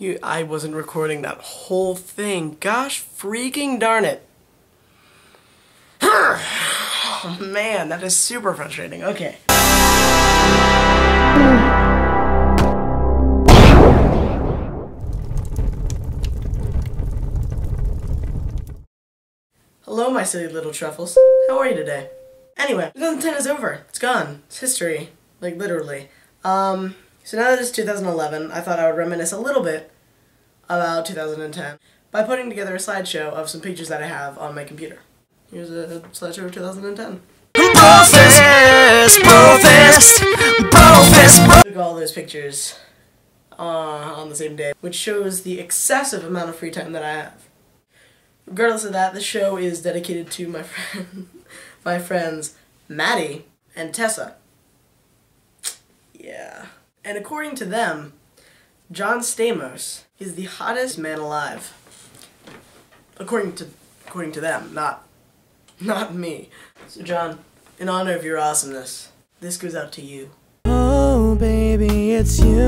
I wasn't recording that whole thing. Gosh freaking darn it. Oh man, that is super frustrating. Okay. Hello, my silly little truffles. How are you today? Anyway, 2010 is over. It's gone. It's history. Like, literally. So now that it's 2011, I thought I would reminisce a little bit about 2010 by putting together a slideshow of some pictures that I have on my computer. Here's a slideshow of 2010. Took all those pictures on the same day, which shows the excessive amount of free time that I have. Regardless of that, the show is dedicated to my friends Maddie and Tessa. Yeah. And according to them, John Stamos is the hottest man alive. According to them, not me. So John, in honor of your awesomeness, this goes out to you. Oh baby, it's you.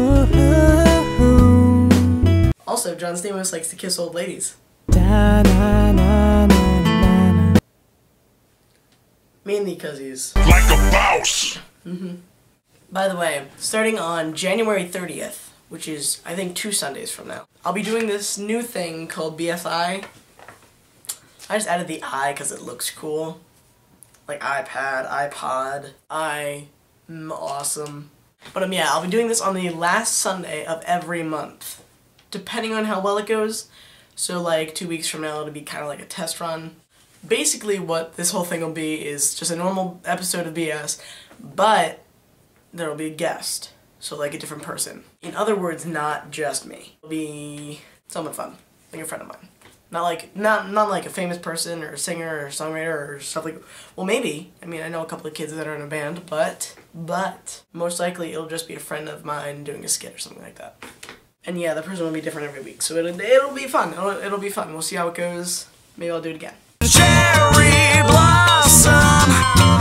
Also, John Stamos likes to kiss old ladies. Da, na, na, na, na, na. Mainly because he's like a mouse. By the way, starting on January 30th, which is, I think, 2 Sundays from now, I'll be doing this new thing called BFI. I just added the I because it looks cool. Like iPad, iPod, I'm awesome. But yeah, I'll be doing this on the last Sunday of every month, depending on how well it goes. So like 2 weeks from now, it'll be kind of like a test run. Basically what this whole thing will be is just a normal episode of BS, but there'll be a guest, so like a different person. In other words, not just me. It'll be someone fun, like a friend of mine. Not like a famous person or a singer or songwriter or stuff like. Well, maybe. I mean, I know a couple of kids that are in a band, but most likely it'll just be a friend of mine doing a skit or something like that. And yeah, the person will be different every week, so it'll be fun. It'll be fun. We'll see how it goes. Maybe I'll do it again. Cherry blossom.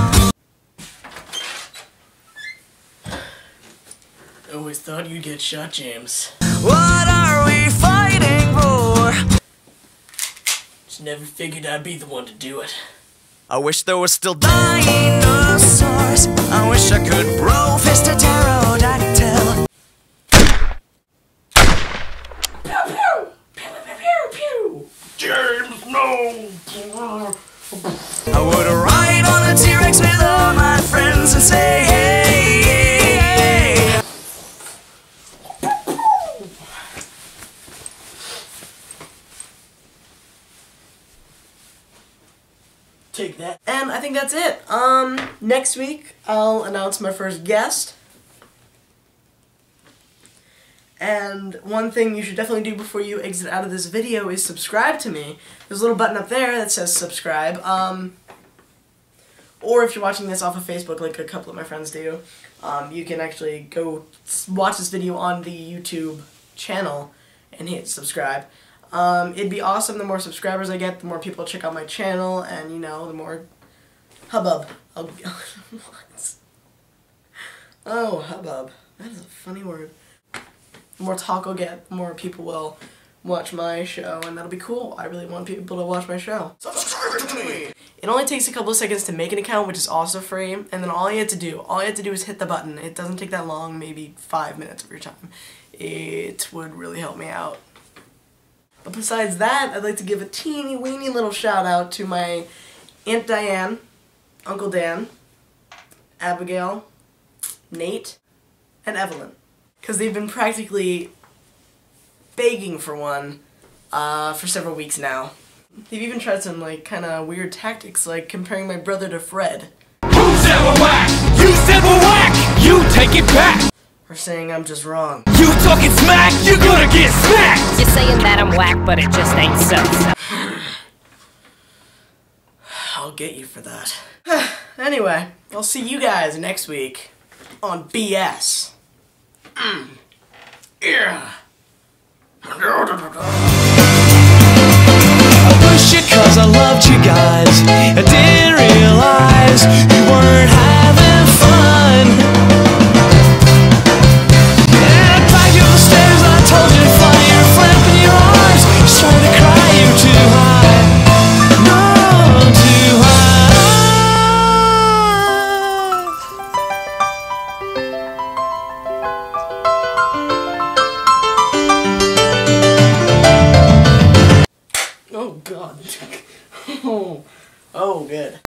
Always thought you'd get shot, James. What are we fighting for? Just never figured I'd be the one to do it. I wish there was still dinosaurs. I wish I could bro fist a pterodactyl. Pew pew! Pew pew pew pew! James, no. I would ride on a T-Rex with all my friends and say, hey, hey, hey. Take that. And I think that's it. Next week, I'll announce my first guest. And one thing you should definitely do before you exit out of this video is subscribe to me. There's a little button up there that says subscribe. Or if you're watching this off of Facebook, like a couple of my friends do, you can actually go watch this video on the YouTube channel and hit subscribe. It'd be awesome. The more subscribers I get, the more people check out my channel, and you know, the more hubbub. What? Oh, hubbub. That is a funny word. The more talk I'll get, the more people will watch my show, and that'll be cool. I really want people to watch my show. Subscribe to me. It only takes a couple of seconds to make an account, which is also free, and then all you have to do is hit the button. It doesn't take that long, maybe 5 minutes of your time. It would really help me out. But besides that, I'd like to give a teeny weeny little shout out to my Aunt Diane, Uncle Dan, Abigail, Nate, and Evelyn. Because they've been practically begging for one for several weeks now. They've even tried some like kind of weird tactics, like comparing my brother to Fred. You said we're whack! You said we're whack! You take it back! Or saying I'm just wrong. You talking smack, you're gonna get smacked! You're saying that I'm whack, but it just ain't so. I'll get you for that. Anyway, I'll see you guys next week on BS. Yeah. I wish it 'cause I loved you guys. I didn't realize you weren't having fun. And I dragged you up the stairs, I told you to Oh, oh, good.